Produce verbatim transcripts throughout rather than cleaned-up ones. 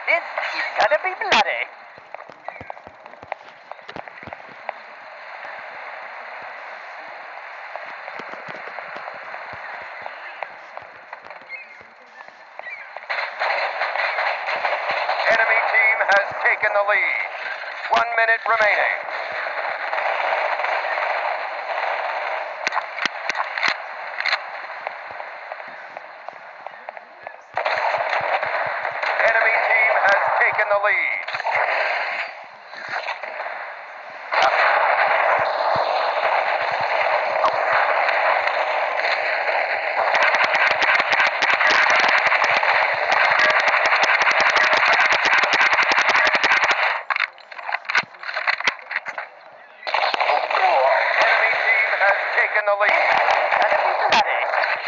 This is gonna be bloody. Enemy team has taken the lead. One minute remaining. Enemy team has taken the lead. Enemy team has taken the lead. Gonna be bloody.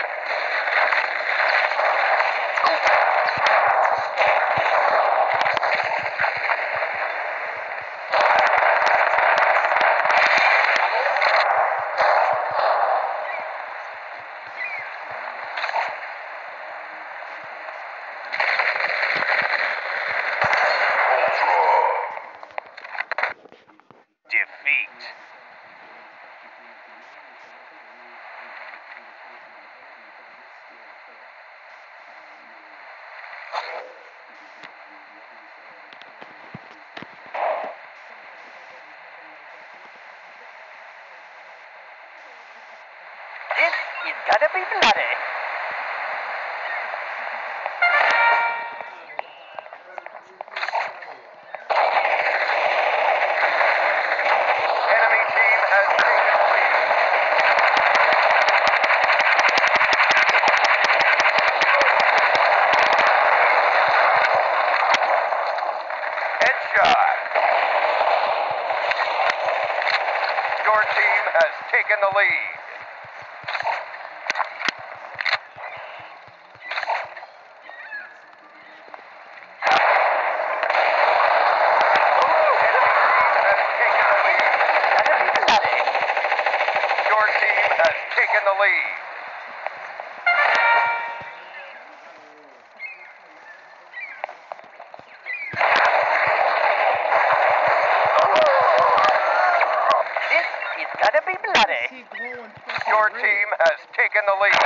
Defeat. This is gonna be bloody. Enemy team has taken the lead. Headshot. Your team has taken the lead. Your team has taken the lead. This is gonna be bloody. Your team has taken the lead.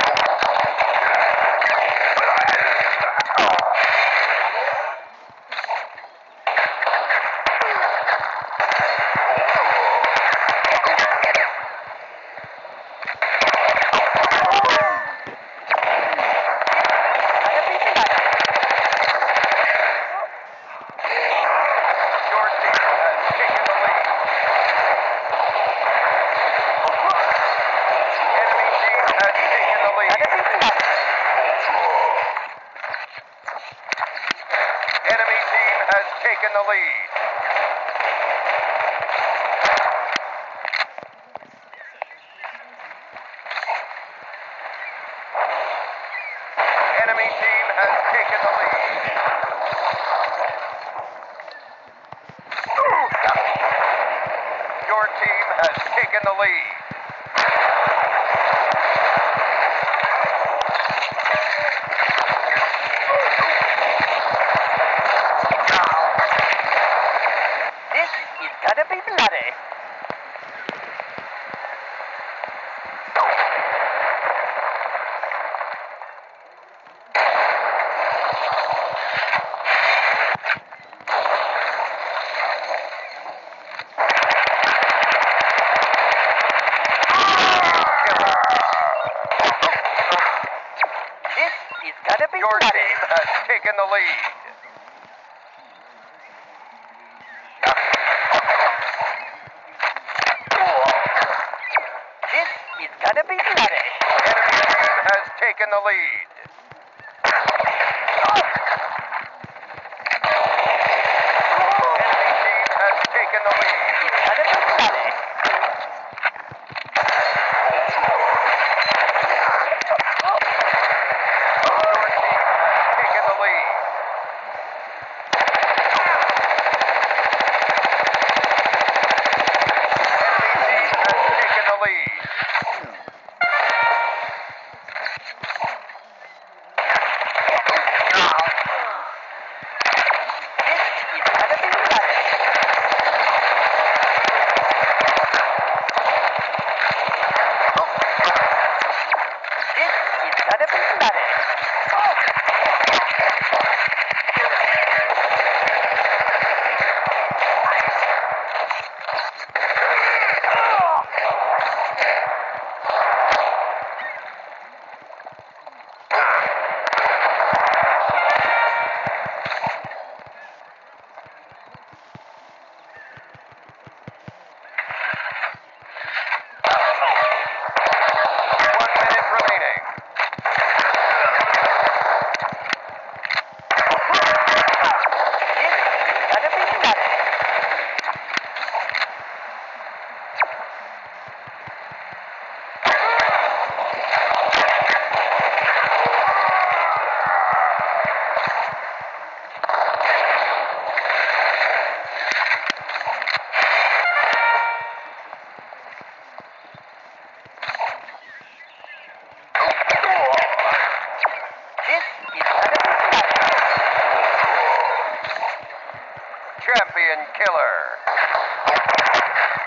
Your team has taken the lead. Enemy team has taken the lead. Enemy team has taken the lead. Enemy team has taken the lead. Your team has taken the lead. This is gonna be bloody. This is gonna be Your bloody. team has taken the lead. This is gonna be bloody. Enemy team has taken the lead. Enemy team has taken the lead. Gonna be bloody. Your team has taken the lead. Enemy team has taken the lead. champion killer.